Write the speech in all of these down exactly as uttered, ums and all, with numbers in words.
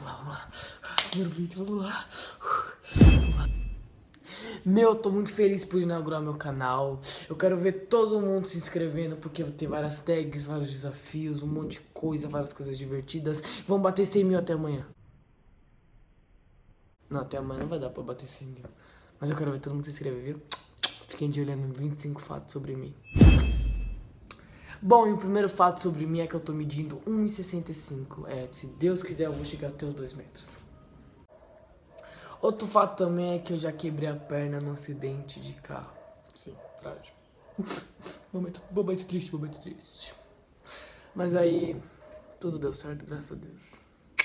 vamos lá, vamos lá. Primeiro vídeo, vamos lá. Vamos lá. Meu, eu tô muito feliz por inaugurar meu canal. Eu quero ver todo mundo se inscrevendo, porque vai ter várias tags, vários desafios, um monte de coisa, várias coisas divertidas. Vamos bater cem mil até amanhã. Não, até amanhã não vai dar pra bater cem mil. Mas eu quero ver todo mundo se inscrever, viu? Fiquem de olho nos vinte e cinco fatos sobre mim. Bom, e o primeiro fato sobre mim é que eu tô medindo um e sessenta e cinco. É, se Deus quiser eu vou chegar até os dois metros. Outro fato também é que eu já quebrei a perna num acidente de carro. Sim, trágico. momento, momento triste, momento triste. Mas aí, tudo deu certo, graças a Deus.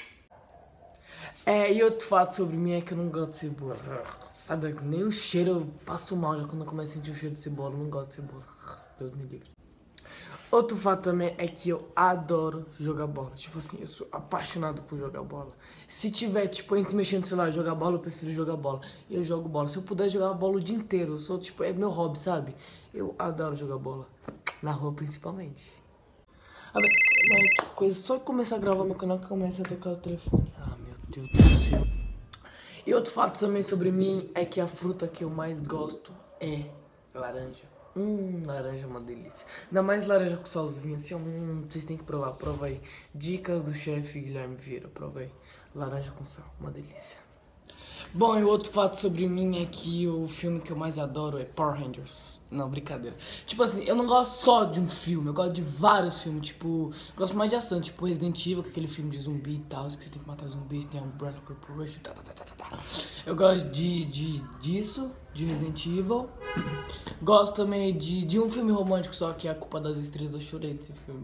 É, e outro fato sobre mim é que eu não gosto de cebola. Sabe, nem o cheiro eu passo mal já quando eu começo a sentir o cheiro de cebola. Eu não gosto de cebola. Deus me livre. Outro fato também é que eu adoro jogar bola. Tipo assim, eu sou apaixonado por jogar bola. Se tiver, tipo, entre mexendo no celular e jogar bola, eu prefiro jogar bola. E eu jogo bola. Se eu puder jogar bola o dia inteiro, eu sou, tipo, é meu hobby, sabe? Eu adoro jogar bola. Na rua, principalmente. Ah, mas, coisa, só começar a gravar meu canal que começa a tocar o telefone. Ah, meu Deus do céu. E outro fato também sobre mim é que a fruta que eu mais gosto é laranja. Hum, laranja é uma delícia. Ainda mais laranja com salzinho assim, hum, vocês têm que provar, prova aí. Dicas do chefe Guilherme Vieira, prova aí. Laranja com sal, uma delícia. Bom, e outro fato sobre mim é que o filme que eu mais adoro é Power Rangers. Não, brincadeira. Tipo assim, eu não gosto só de um filme, eu gosto de vários filmes. Tipo, eu gosto mais de ação, tipo Resident Evil, que é aquele filme de zumbi e tal, que você tem que matar zumbis, tem a Umbrella Corporation, tá, tá, tá, tá, tá. Eu gosto de, de, disso, de Resident Evil. Gosto também de, de um filme romântico só, que é A Culpa das Estrelas. Eu chorei desse filme.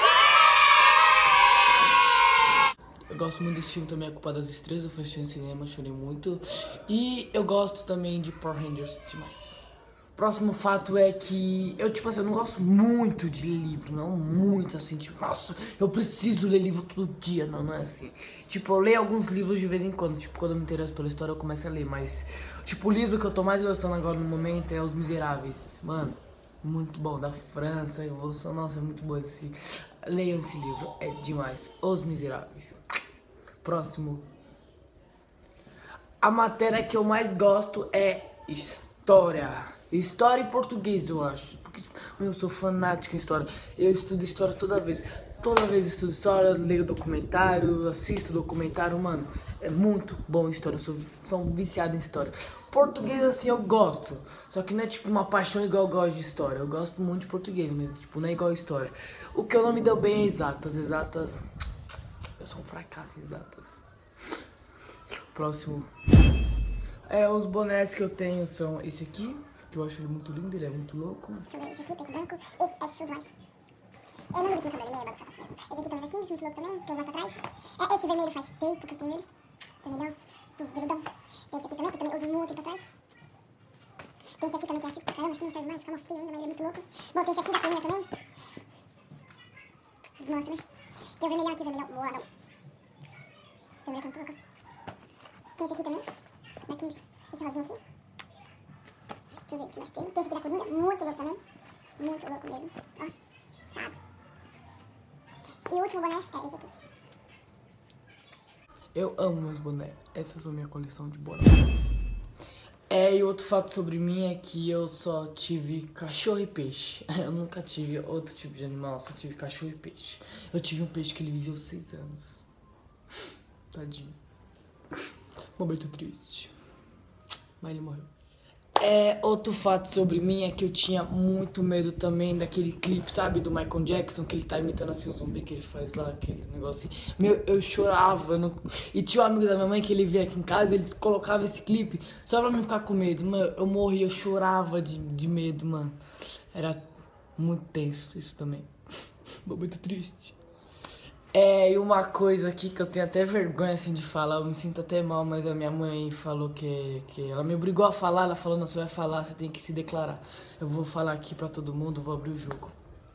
Eu gosto muito desse filme também, A Culpa das Estrelas. Eu fui assistir no cinema, chorei muito. E eu gosto também de Power Rangers demais. Próximo fato é que eu, tipo assim, eu não gosto muito de livro, não muito assim, tipo, nossa, eu preciso ler livro todo dia, não, não é assim. Tipo, eu leio alguns livros de vez em quando, tipo, quando eu me interesso pela história eu começo a ler, mas, tipo, o livro que eu tô mais gostando agora no momento é Os Miseráveis, mano, muito bom, da França, a Evolução, nossa, é muito bom esse, leiam esse livro, é demais, Os Miseráveis. Próximo. A matéria que eu mais gosto é História. História e português, eu acho. Porque eu sou fanático em história. Eu estudo história toda vez. Toda vez eu estudo história, leio documentário, assisto documentário, mano. É muito bom história. Eu sou, sou um viciado em história. Português, assim, eu gosto. Só que não é tipo uma paixão igual eu gosto de história. Eu gosto muito de português, mas tipo, não é igual a história. O que eu não me deu bem é exatas. Exatas. Eu sou um fracasso em exatas. Próximo. É, os bonés que eu tenho são esse aqui, que eu acho ele muito lindo, ele é muito louco. Deixa eu ver, esse aqui, preto e branco, esse é show demais. Eu não ligo pro cabelo, ele é bagunçado mesmo. Esse aqui também é quinze, muito louco também, que eu uso lá pra trás. É, esse vermelho faz tempo que eu tenho ele. Vermelhão, tudo veludão. Tem esse aqui também, que eu também uso muito pra trás. Tem esse aqui também, que é tipo pra caramba, acho que não serve mais, fica mó feio ainda, mas ele é muito louco. Bom, tem esse aqui da peninha também. Mostra, né? Tem o vermelhão aqui, vermelhão, boa, não. Tem o vermelhão muito louco. Tem esse aqui também, da quinze, esse rosinho aqui. Deixa eu ver o que mais tem. Tem esse aqui da Coringa, muito louco também. Muito louco mesmo. Ó, chave. E o último boné é esse aqui. Eu amo meus bonés. Essa é a minha coleção de bonés. É, e outro fato sobre mim é que eu só tive cachorro e peixe. Eu nunca tive outro tipo de animal, só tive cachorro e peixe. Eu tive um peixe que ele viveu seis anos. Tadinho. Momento triste. Mas ele morreu. É, outro fato sobre mim é que eu tinha muito medo também daquele clipe, sabe, do Michael Jackson, que ele tá imitando assim o zumbi que ele faz lá, aquele negócio assim. Meu, eu chorava, eu não... e tinha um amigo da minha mãe que ele via aqui em casa, ele colocava esse clipe só pra mim ficar com medo. Mano, eu morria, eu chorava de, de medo, mano. Era muito tenso isso também. Muito triste. É, e uma coisa aqui que eu tenho até vergonha assim de falar, eu me sinto até mal, mas a minha mãe falou que, que ela me obrigou a falar, ela falou, não, você vai falar, você tem que se declarar. Eu vou falar aqui pra todo mundo, vou abrir o jogo.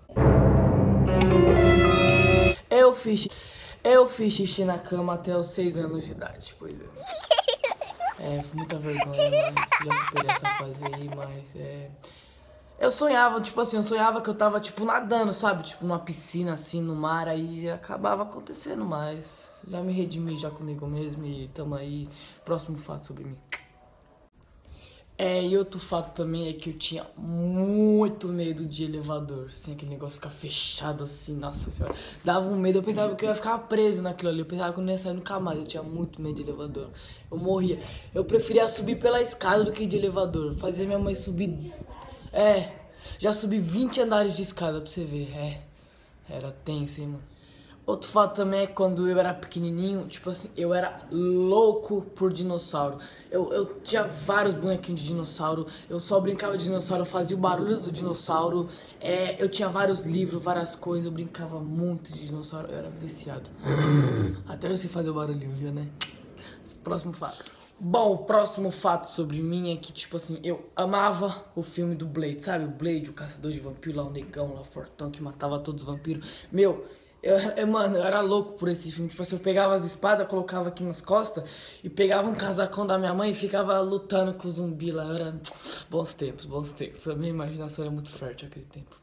Eu fiz, eu fiz xixi na cama até os seis anos de idade, pois é. É, muita vergonha, mas já superei essa fase aí, mas é... Eu sonhava, tipo assim, eu sonhava que eu tava, tipo, nadando, sabe? Tipo, numa piscina, assim, no mar, aí acabava acontecendo, mas já me redimi já comigo mesmo e tamo aí. Próximo fato sobre mim. É, e outro fato também é que eu tinha muito medo de elevador, assim, aquele negócio ficar fechado assim, nossa senhora. Dava um medo, eu pensava que eu ia ficar preso naquilo ali, eu pensava que eu não ia sair nunca mais, eu tinha muito medo de elevador. Eu morria. Eu preferia subir pela escada do que de elevador, fazia minha mãe subir. É, já subi vinte andares de escada pra você ver, é. Era tenso, hein, mano. Outro fato também é que quando eu era pequenininho, tipo assim, eu era louco por dinossauro. Eu, eu tinha vários bonequinhos de dinossauro, eu só brincava de dinossauro, eu fazia o barulho do dinossauro, é, eu tinha vários livros, várias coisas, eu brincava muito de dinossauro, eu era viciado. Até eu sei fazer o barulhinho, viu, né? Próximo fato. Bom, o próximo fato sobre mim é que, tipo assim, eu amava o filme do Blade, sabe? O Blade, o caçador de vampiros, lá o negão, lá o fortão que matava todos os vampiros. Meu, eu, eu, mano, eu era louco por esse filme. Tipo assim, eu pegava as espadas, colocava aqui nas costas e pegava um casacão da minha mãe e ficava lutando com o zumbi lá. Era bons tempos, bons tempos. A minha imaginação era muito fértil naquele tempo.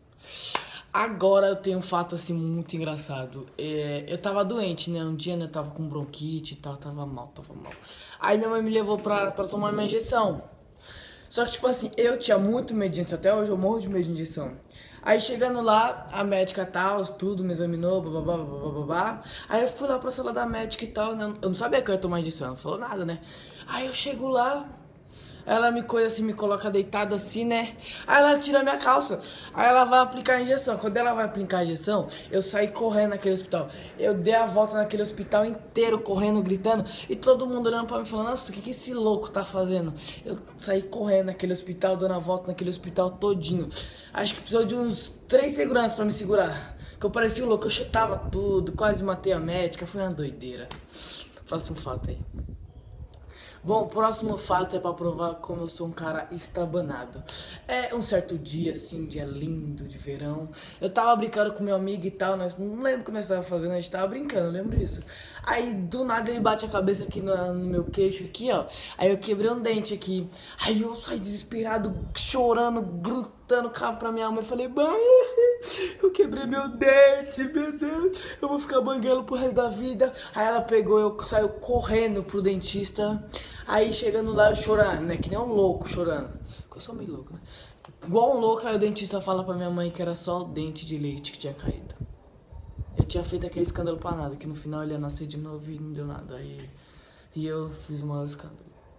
Agora eu tenho um fato assim muito engraçado. É, eu tava doente, né? Um dia, né, eu tava com bronquite e tal, tava mal, tava mal. Aí minha mãe me levou pra, pra tomar minha injeção. Só que, tipo assim, eu tinha muito medo de injeção, até hoje eu morro de medo de injeção. Aí chegando lá, a médica tal, tudo me examinou, bababá, bababá. Aí eu fui lá pra sala da médica e tal, né? Eu não sabia que eu ia tomar injeção, ela não falou nada, né? Aí eu chego lá, ela me coisa assim, me coloca deitado assim, né? Aí ela tira minha calça. Aí ela vai aplicar a injeção. Quando ela vai aplicar a injeção, eu saí correndo naquele hospital. Eu dei a volta naquele hospital inteiro, correndo, gritando. E todo mundo olhando pra mim, falando, nossa, o que, que esse louco tá fazendo? Eu saí correndo naquele hospital, dando a volta naquele hospital todinho. Acho que precisou de uns três seguranças pra me segurar. Que eu parecia um louco, eu chutava tudo, quase matei a médica. Foi uma doideira. Próximo fato aí. Bom, o próximo fato é pra provar como eu sou um cara estabanado. É um certo dia, assim, um dia lindo de verão. Eu tava brincando com meu amigo e tal, nós não lembro o que nós tava fazendo, a gente tava brincando, eu lembro disso. Aí do nada ele bate a cabeça aqui no, no meu queixo, aqui, ó. Aí eu quebrei um dente aqui. Aí eu saí desesperado, chorando, gritando cabo pra minha mãe. Falei, mãe, eu quebrei meu dente, meu Deus, eu vou ficar banguelo pro resto da vida. Aí ela pegou, eu saiu correndo pro dentista. Aí chegando lá, eu chorando, né? Que nem um louco chorando. Porque eu sou meio louco, né? Igual um louco, aí o dentista fala pra minha mãe que era só o dente de leite que tinha caído. Eu tinha feito aquele escândalo pra nada, que no final ele ia nascer de novo e não deu nada. Aí e eu fiz o maior escândalo.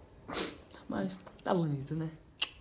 Mas tá bonito, né?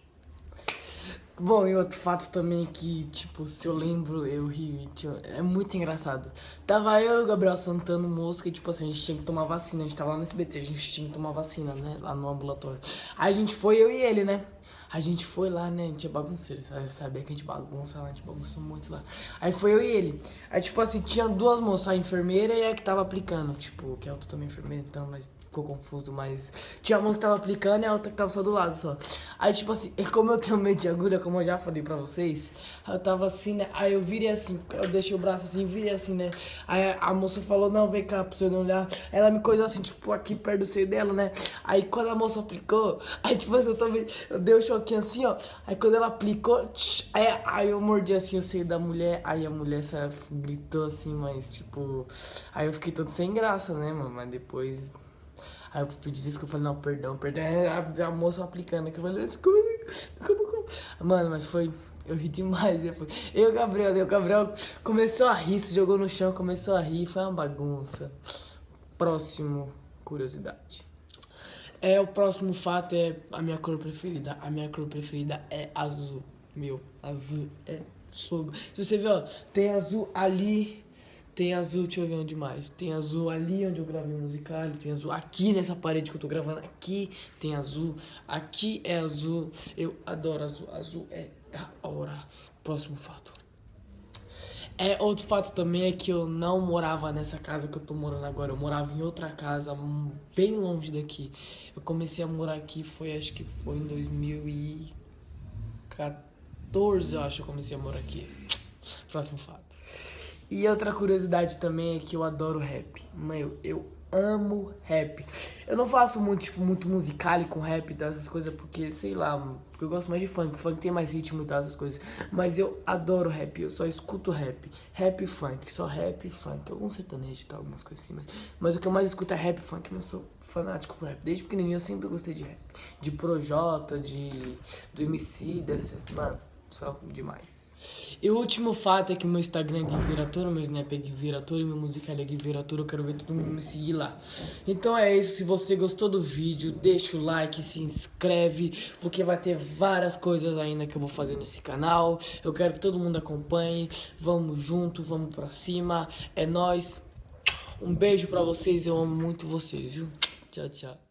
Bom, e outro fato também que, tipo, se eu lembro, eu rio, tipo, é muito engraçado. Tava eu e o Gabriel Santana, mosca, e tipo assim, a gente tinha que tomar vacina, a gente tava lá no S B T, a gente tinha que tomar vacina, né, lá no ambulatório. Aí a gente foi, eu e ele, né, a gente foi lá, né, a gente é bagunceiro, sabe? Sabia que a gente bagunça lá, a gente bagunçou muito lá. Aí foi eu e ele. Aí, tipo assim, tinha duas moças, a enfermeira e a que tava aplicando, tipo, que a outra também é enfermeira, então, mas ficou confuso, mas tinha uma que tava aplicando e a outra que tava só do lado, só. Aí, tipo assim, como eu tenho medo de agulha, como eu já falei pra vocês, eu tava assim, né, aí eu virei assim, eu deixei o braço assim, virei assim, né, aí a moça falou, não, vem cá pra você não olhar, ela me coisou assim, tipo, aqui perto do seio dela, né, aí quando a moça aplicou, aí, tipo assim, eu também, eu dei um choquinho assim, ó, aí quando ela aplicou, tch, aí, aí eu mordi assim o seio da mulher, aí a mulher, sabe, gritou assim, mas, tipo, aí eu fiquei todo sem graça, né, mano, mas depois... Aí eu pedi desculpa, eu falei, não, perdão, perdão. A, a moça aplicando aqui, eu falei, desculpa, desculpa, desculpa. Mano, mas foi, eu ri demais depois. Eu e o Gabriel, o Gabriel começou a rir, se jogou no chão, começou a rir, foi uma bagunça. Próximo, curiosidade. É, o próximo fato é a minha cor preferida. A minha cor preferida é azul. Meu, azul é fogo. Se você ver, ó, tem azul ali... Tem azul, deixa eu ver onde mais. Tem azul ali onde eu gravei o musical. Tem azul aqui nessa parede que eu tô gravando. Aqui tem azul. Aqui é azul. Eu adoro azul. Azul é da hora. Próximo fato. É, outro fato também é que eu não morava nessa casa que eu tô morando agora. Eu morava em outra casa, bem longe daqui. Eu comecei a morar aqui, foi, acho que foi em dois mil e quatorze, eu acho que eu comecei a morar aqui. Próximo fato. E outra curiosidade também é que eu adoro rap. Meu, eu amo rap. Eu não faço muito, tipo, muito musical com rap e tal, essas coisas, porque, sei lá, porque eu gosto mais de funk. Funk tem mais ritmo e tal, essas coisas. Mas eu adoro rap, eu só escuto rap. Rap e funk, só rap e funk. Alguns sertanejos e tal, algumas coisas assim, mas, mas o que eu mais escuto é rap e funk, eu sou fanático por rap. Desde pequenininho eu sempre gostei de rap. De Projota, de... do M C, dessas, mano, só demais. E o último fato é que meu Instagram é Gui Viratura, meu Snap é Gui Viratura e meu musical é Gui Viratura. Eu quero ver todo mundo me seguir lá. Então é isso, se você gostou do vídeo, deixa o like, se inscreve, porque vai ter várias coisas ainda que eu vou fazer nesse canal. Eu quero que todo mundo acompanhe. Vamos junto, vamos pra cima. É nóis. Um beijo pra vocês, eu amo muito vocês, viu? Tchau, tchau.